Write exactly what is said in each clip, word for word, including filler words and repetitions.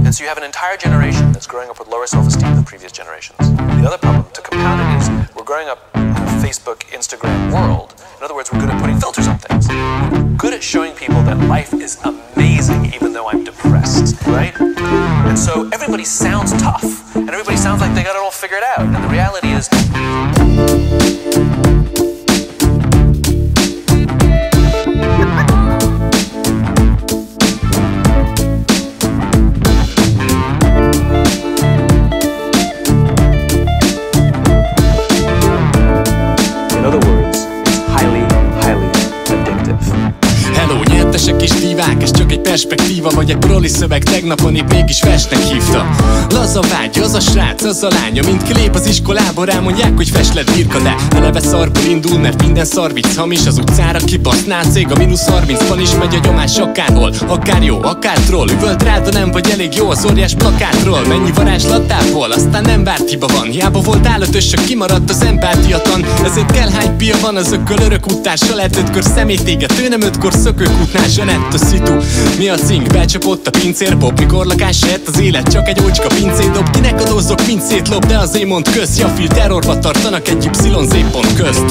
And so you have an entire generation that's growing up with lower self-esteem than previous generations. The other problem, to compound it, is we're growing up in a Facebook, Instagram world. In other words, we're good at putting filters on things. We're good at showing people that life is amazing even though I'm depressed, right? And so everybody sounds tough, and everybody sounds like they got it all figured out. And the reality is... In other words, it's highly, highly addictive. Hello, nyertesek és divák, ez csak egy perspektíva, vagy egy proli szöveg, tegnapon épp mégis festnek hívta. Laza vágy, az a srác, az a lánya, mint kilép az iskolából, rámondják, hogy fest lett birka, de eleve szarból indul, mert minden szarvic hamis, az utcára kibaszná cég, a mínusz harmincban is megy a nyomás akárhol, akár jó, akár troll, üvölt rád, de nem vagy elég jó az óriás plakátról, mennyi varázslatából, aztán nem várt hiba van, hiába voltál ötösök, kimaradt az empátiatan, ezért kell hány pia van az ökköl örök úttársa, lehet ötkör szemét égető, nem ötkor szökőkútnál, Zsanett a szitu. Mi a cink? Becsapott a pincér Bob, mikor lakás lett az élet, csak egy ócska pincét dob. Kinek adózzok, pincét lop, de azért mond közt. Jafil terrorba tartanak egy Y Z pont közt.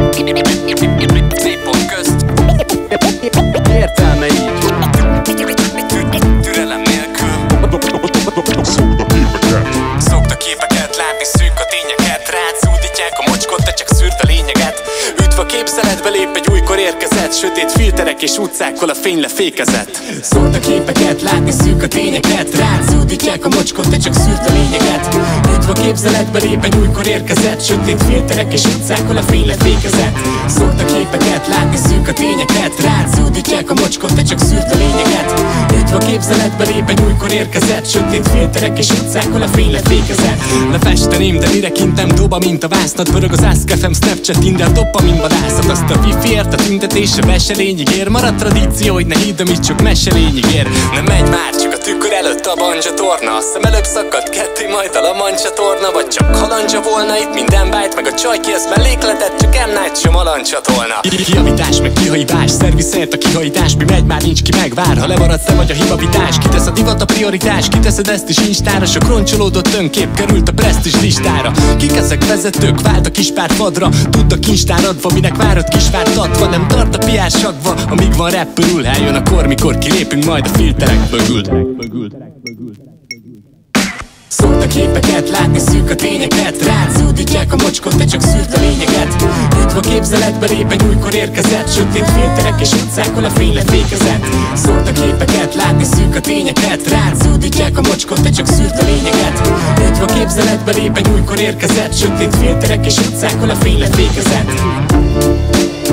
Z pont közt. Értelme így. Türelem nélkül. Szokta képeket. Szokta képeket látni, szűk a tényeket. Rád zúdítják a mocskot, te csak szűrd a lényeget. Üdv a képzeletbe lép egy újkor érkezett, sötét filterek és utcákkal a fény lefékezett. Szórd a képeket, látni szűk a tényeket. Rád zúdítják a mocskot, te csak szűrd a lényeget. Üdv a képzeletbe lép egy újkor érkezett, sötét filterek és utcákkal a fény lefékezett. Szórd a képeket, látni szűk a tényeket. Rád zúdítják a mocskot, te csak szűrd a lényeget. Üdv a képzeletbe lép egy újkor érkezett, sötét filterek és utcákkal a fény lefékezett. Lefesteném, de mire kintem doba, mint a vásznat. Pörög az Ask.fm, Snapchat, Tinder, dopamin vadászat. Azt a wifi-ért a tüntetése veselényig ér. Maradt tradíció, hogy ne hidd, amit csak meselényig ér. Nem megy már, csak a tükör előtt a bancsatorna. A szem előbb szakadt ketté, majd a lamancsatorna. Vagy csak halandzsa volna itt minden bájt, meg a csaj ki ezt mellékletet, csak M. Night Shyamalan-csatolna. Kijavítás, meg kihajítás, szervizért a kihajítás. Mi megy, már nincs ki megvár, ha lemaradsz, te vagy a hibavitás. Kitesz a divat a prioritás, kiteszed ezt is instára. Sok roncsolódott önkép került a presztis listára. Kik ezek vezetők, vált a kispár fadra. Tudd a kincstár adva, minek várod kisvárt adva. Nem tart a piár sagva, amíg van rappörül. Eljön a kor, mikor kilépünk majd a filterek mögül. Szórd a képeket, látni szűk a tényeket. Rád zúdítják a mocskot, te csak szűrd a lényeget. Üdv a képzeletbe lép egy újkor érkezett, sötét filterek és utcákkal a fény lefékezett. Szórd a képeket, látni szűk a tényeket. Rád zúdítják a mocskot, te csak szűrd a lényeget. Üdv a képzeletbe lép egy újkor érkezett, sötét filterek és utcákkal a fény lefékezett.